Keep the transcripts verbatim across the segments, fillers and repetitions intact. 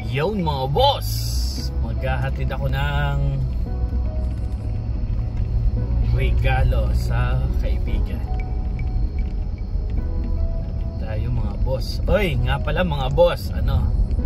Yun mga boss, maghahatid ako ng regalo sa kaibigan. Tayo mga boss. Oy, nga pala mga boss, ano,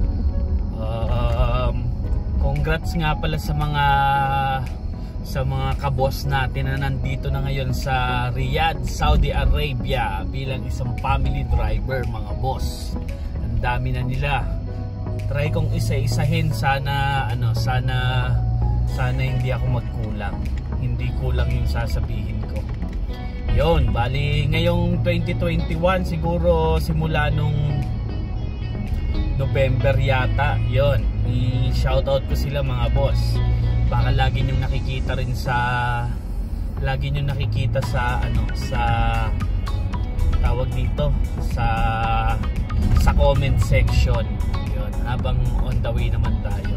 um, congrats nga pala sa mga sa mga kaboss natin na nandito na ngayon sa Riyadh, Saudi Arabia bilang isang family driver mga boss. Ang dami na nila. Try kong isa-isahin, sana ano, sana sana hindi ako magkulang. Hindi kulang yung sasabihin ko. Yon, bali ngayong twenty twenty-one siguro simula nung November yata. Yon, i-shoutout ko sila mga boss. Baka lagi nyo nakikita rin sa lagi nyo nakikita sa ano, sa tawag dito sa sa comment section. Yon, habang on the way naman tayo.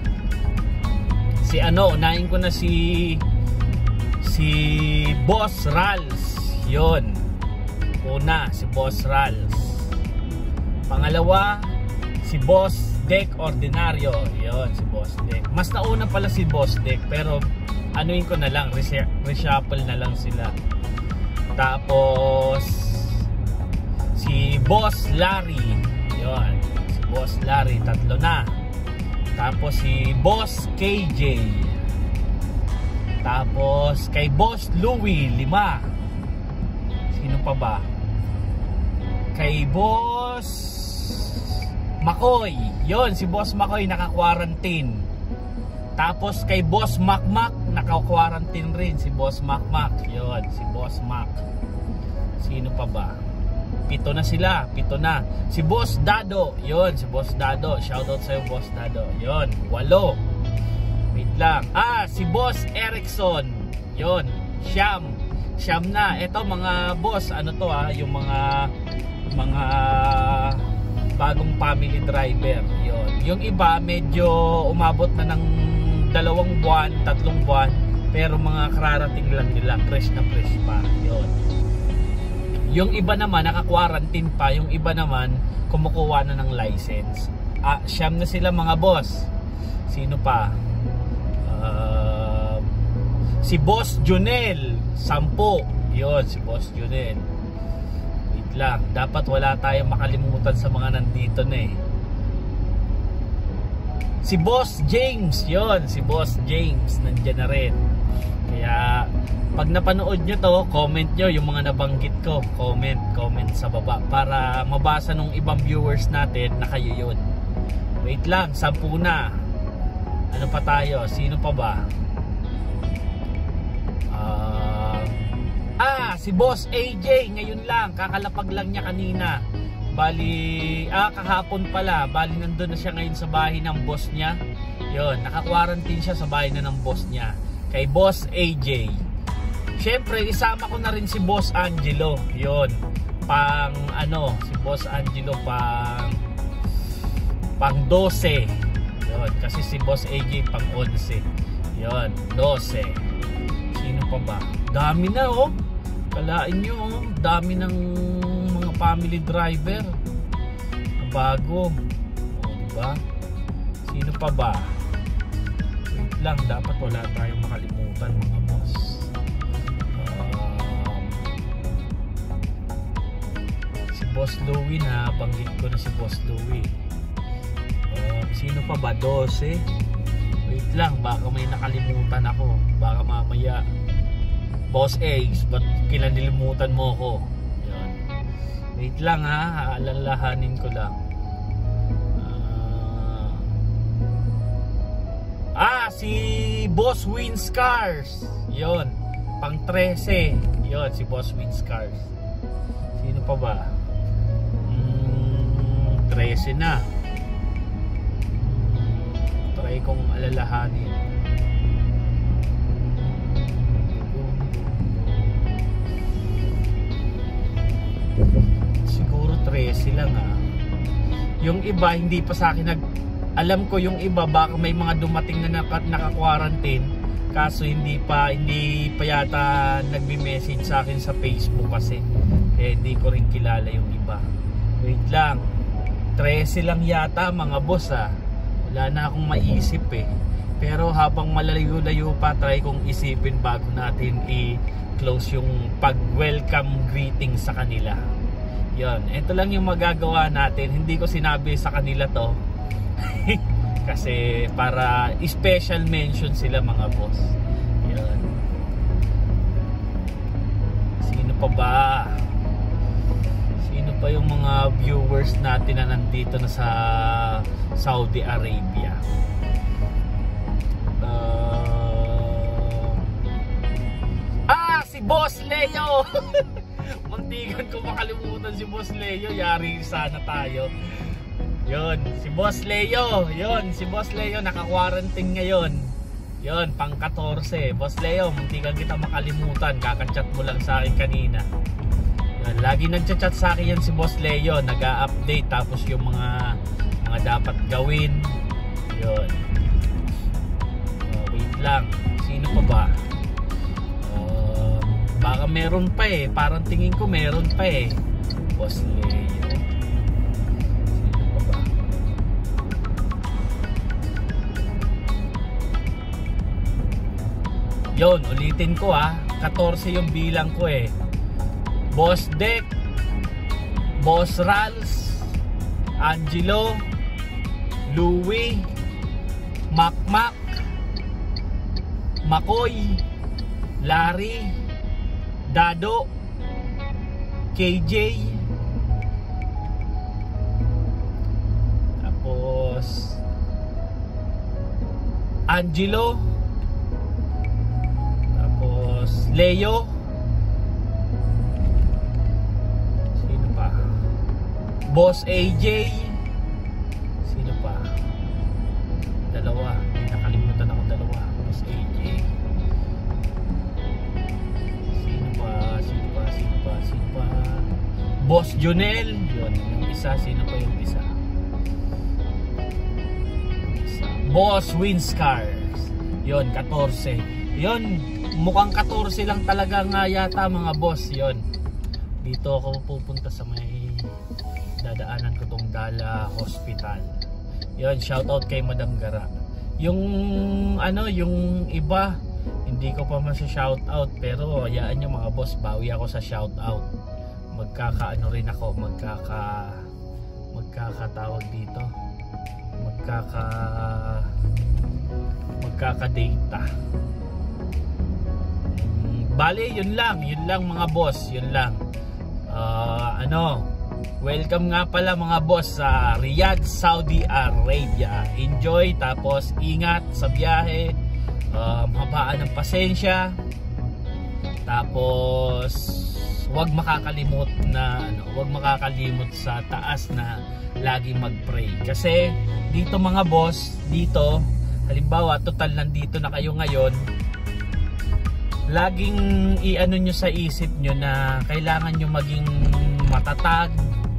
Si ano, unahin ko na si si Boss Rals. Yon, una si Boss Rals. Pangalawa si Boss Deck Ordinario. Yon, si Boss Deck. Mas nauna pala si Boss Deck, pero anuin ko na lang, reshuffle na lang sila. Tapos si Boss Larry. Yon, si Boss Larry, tatlo na. Tapos si Boss K J. Tapos kay Boss Louie, lima. Sino pa ba? Kay Boss Makoy. Yon, si Boss Makoy naka-quarantine. Tapos kay Boss Macmac, naka-quarantine rin si Boss Macmac. Yon, si Boss Mac. Sino pa ba? Pito na sila, pito na. Si Boss Dado, yon, si Boss Dado. Shoutout sa'yo Boss Dado. Yon, walo. Wait lang. Ah, si Boss Erickson. Yon, siyam. Siyam na. Ito mga boss, ano to ah, yung mga mga bagong family driver. Yon. Yung iba medyo umabot na ng dalawang buwan, tatlong buwan, pero mga kararating lang nila, fresh na fresh pa. Yon. Yung iba naman naka-quarantine pa, yung iba naman kumukuha na ng license. Ah, siyam na sila mga boss. Sino pa? Uh, si Boss Junel, sampo. Yon, si Boss Junel. Lang, dapat wala tayong makalimutan sa mga nandito na eh. Si Boss James, yon, si Boss James nandiyan na rin. Kaya pag napanood nyo to, comment nyo yung mga nabanggit ko. Comment, comment sa baba para mabasa nung ibang viewers natin na kayo yun. Wait lang, sampu na. Ano pa tayo? Sino pa ba? Ah, si Boss A J, ngayon lang, kakalapag lang niya kanina. Bali, ah, kahapon pala, bali nandun na siya ngayon sa bahay ng boss niya. Yon, naka-quarantine siya sa bahay na ng boss niya. Kay Boss A J. Siyempre, isama ko na rin si Boss Angelo. Yon, pang ano, si Boss Angelo pang pang twelve. Yon, kasi si Boss A J pang eleven. Yon, twelve. Sino pa ba? Dami na oh. Kalain nyo oh. Dami ng mga family driver na bago. O, diba? Sino pa ba? Wait lang, dapat wala tayong makalimutan mga boss. Um, si Boss Louie na, banggit ko na si Boss Louie. Um, sino pa ba? twelve. Wait lang, baka may nakalimutan ako. Baka mamaya Boss Ace, ba't kinanilimutan mo ko? Yan. Wait lang ha, aalalahanin ko lang. Uh, ah, si Boss Winscars. Yon, pang thirteen. Yon, si Boss Winscars. Sino pa ba? Hmm, thirteen na. Try kong alalahanin. Siguro thirteen lang ah. Yung iba hindi pa sa akin nag, alam ko yung iba baka may mga dumating na naka-quarantine, kaso hindi pa hindi pa yata nagme-message sa akin sa Facebook kasi eh hindi ko rin kilala yung iba. Wait lang, thirteen lang yata mga boss ah. Wala na akong maisip eh. Pero habang malayo-layo pa, try kong isipin bago natin i-close yung pag-welcome greeting sa kanila. Yun, ito lang yung magagawa natin. Hindi ko sinabi sa kanila to kasi para special mention sila mga boss. Yun. Sino pa ba? Sino pa yung mga viewers natin na nandito na sa Saudi Arabia? Uh... Ah, si Boss Leo. Muntikan ko makalimutan si Boss Leo. Yari sana tayo. Yon, si Boss Leo. Yon, si Boss Leo naka-quarantine ngayon. Yon, pang fourteen. Boss Leo, muntikan kita makalimutan. Kakachat mo lang sa akin kanina. Yon, lagi nagchat-chat sa akin yan si Boss Leo. Nag-a-update tapos yung mga mga dapat gawin. Yon. Uh, wait lang. Sino pa ba? Baka meron pa eh. Parang tingin ko meron pa eh. Boss Leo. Sino pa ba? Yun, ulitin ko ah. fourteen yung bilang ko eh. Boss Dek, Boss Rals, Angelo, Louie, Makmak, Makoy, Larry, Dado, K J, tapos Angelo, tapos Leo, sino pa? Boss A J, sino pa? Dalawa, nakalimutan ako dalawa. Boss A J, Boss Junel, yun, yung isa, sino pa yung isa? Boss Winscars, yun, fourteen. Yun, mukhang fourteen lang talaga nga yata mga boss, yun. Dito ako pupunta sa may dadaanan ko tong Dala Hospital. Yun, shoutout kay Madam Gara. Yung ano, yung iba, hindi ko pa masya-shoutout, pero hayaan nyo mga boss, bawi ako sa shoutout. Magkakaano rin ako, magkaka magkakatawag dito, magkaka magkaka-data. Hmm, bale, yun lang, yun lang mga boss, yun lang. Uh, ano, welcome nga pala mga boss sa Riyadh, Saudi Arabia. Enjoy, tapos ingat sa biyahe, uh, habaan ng pasensya, tapos wag makakalimot na ano, wag makakalimot sa taas na lagi mag-pray. Kasi dito mga boss, dito halimbawa total nandito na kayo ngayon, laging i-ano nyo sa isip nyo na kailangan nyo maging matatag,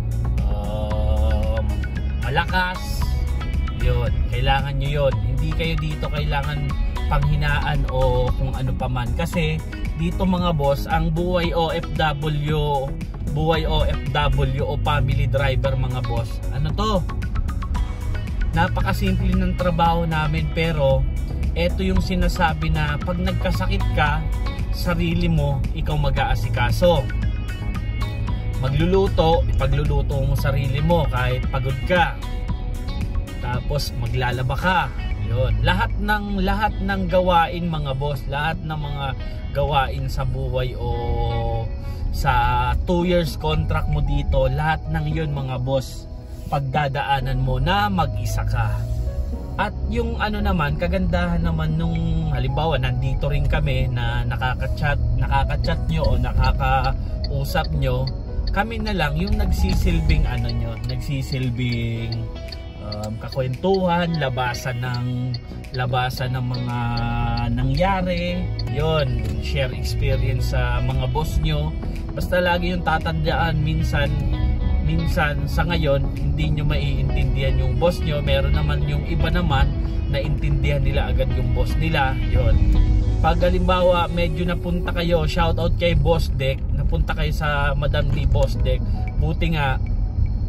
um, malakas. Yun, kailangan nyo yun. Hindi kayo dito kailangan panghinaan o kung ano pa man. Kasi dito mga boss, ang buhay O F W, buhay O F W o family driver mga boss, ano to, napakasimple ng trabaho namin, pero eto yung sinasabi na pag nagkasakit ka, sarili mo, ikaw mag-aasikaso. Magluluto, ipagluluto mo sarili mo kahit pagod ka. Tapos maglalaba ka. Yun, lahat ng lahat ng gawain mga boss, lahat ng mga gawain sa buhay o sa two years contract mo dito, lahat ng yun mga boss, pagdadaanan mo na mag-isa ka. At yung ano naman, kagandahan naman nung halimbawa nandito rin kami na nakaka-chat, nakaka-chat nyo o nakaka-usap nyo, kami na lang yung nagsisilbing ano nyo, nagsisilbing Um, kakwentuhan, labasan ng labasan ng mga nangyari, yon, share experience sa mga boss nyo. Basta lagi yung tatandaan, minsan minsan sa ngayon hindi nyo maiintindihan yung boss nyo, meron naman yung iba naman na intindihan nila agad yung boss nila. Yon, pag halimbawa medyo napunta kayo, shoutout kay Boss Dek, napunta kayo sa Madam ni Boss Dek, buti nga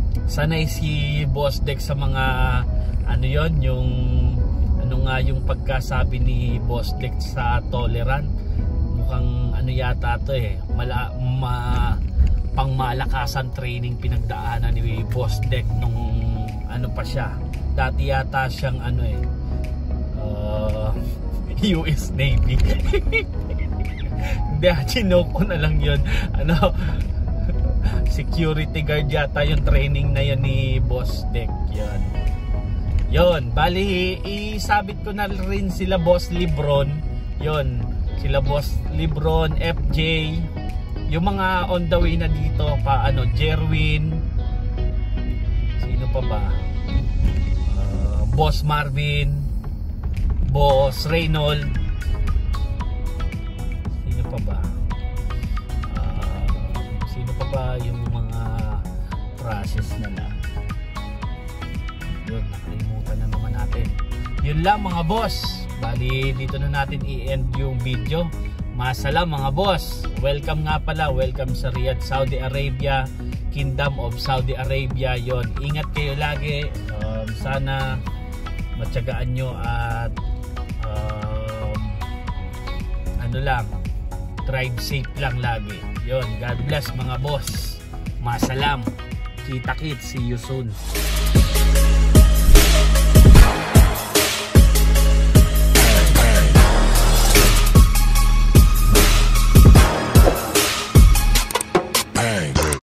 sanay si Boss Deck sa mga ano yon, yung ano nga yung pagkasabi ni Boss Deck sa tolerant. Mukhang ano yata to eh, mala, ma, pangmalakasan training pinagdaanan ni Boss Deck nung ano pa siya. Dati yata siyang ano eh, uh, U S Navy. Hindi, chinoko na lang yun. Ano, security guard yata yung training na yun ni Boss Deck. Yun. Yun, bali isabit ko na rin sila Boss Lebron. Yun, sila Boss Lebron, F J, yung mga on the way na dito pa, ano, Jerwin, sino pa ba, uh, Boss Marvin, Boss Reynold, sino pa ba, uh, sino pa ba yung mga process na lang. Yun, nakalimutan na naman natin. Yun lang mga boss, bali dito na natin i-end yung video. Masalam mga boss, welcome nga pala, welcome sa Riyadh, Saudi Arabia, Kingdom of Saudi Arabia. Yon, ingat kayo lagi, um, sana matyagaan nyo at um, ano lang, drive safe lang lagi. Yon, God bless mga boss, masalam, kita kits, see you soon.